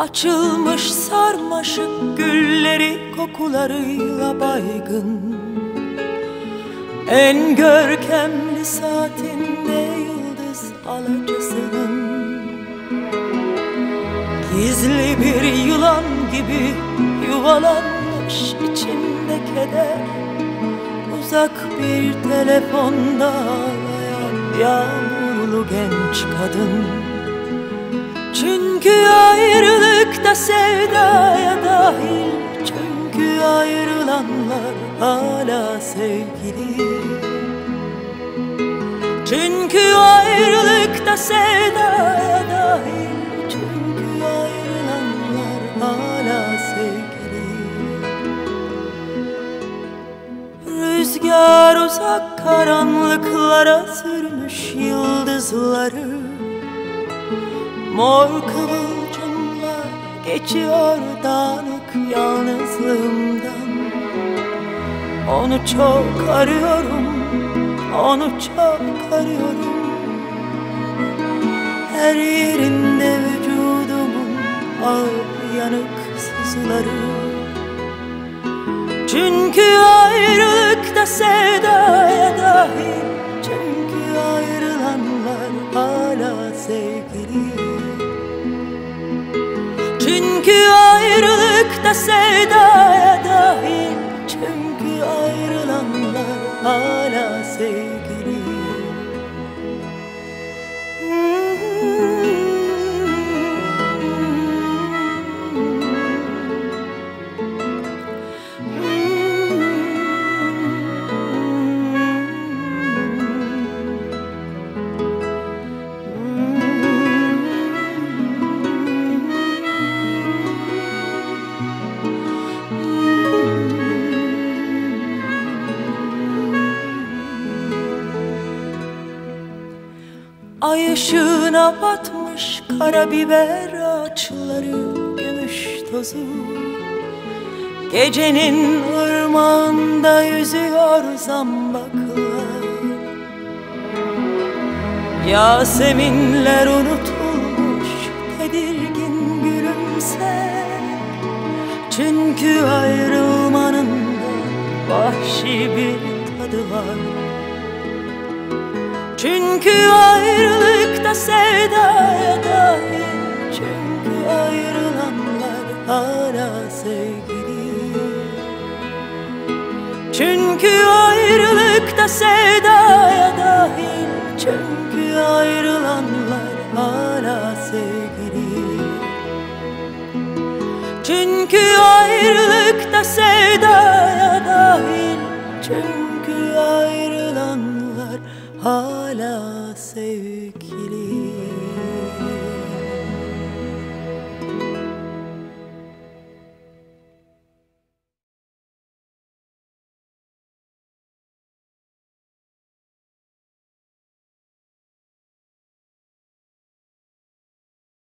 Açılmış sarmaşık gülleri kokularıyla baygın. En görkemli saatinde yıldız alacasının gizli bir yılan gibi yuvalanmış içinde keder. Uzak bir telefonda ağlayan yağmurlu genç kadın. Çünkü ayrılıkta sevdaya dahil, çünkü ayrılanlar hala sevgili. Çünkü ayrılıkta sevdaya dahil, çünkü ayrılanlar hala sevgili. Rüzgar uzak karanlıklara sürmüş yıldızları. Mor kıvılcımlar geçiyor dağınık yalnızlığımdan. Onu çok arıyorum, onu çok arıyorum. Her yerinde vücudumun ağır yanık sızıları. Çünkü ayrılıkta sevdaya dahil, çünkü ayrılanlar hala sevgili. Çünkü ayrılıkta sevdaya dahil, çünkü ayrılanlar hala sevgili. Ay ışığına batmış karabiber ağaçları, gümüş tozu. Gecenin ırmağında yüzüyor zambaklar. Yaseminler unutulmuş, tedirgin gülümser. Çünkü ayrılmanın da vahşi bir tadı var. Çünkü ayrılıkta sevdaya dahil, çünkü ayrılanlar hala sevgili. Çünkü ayrılıkta sevdaya dahil, çünkü ayrılanlar hala sevgili. Çünkü ayrılıkta sevdaya dahil, çünkü ayrılanlar hala sevgili.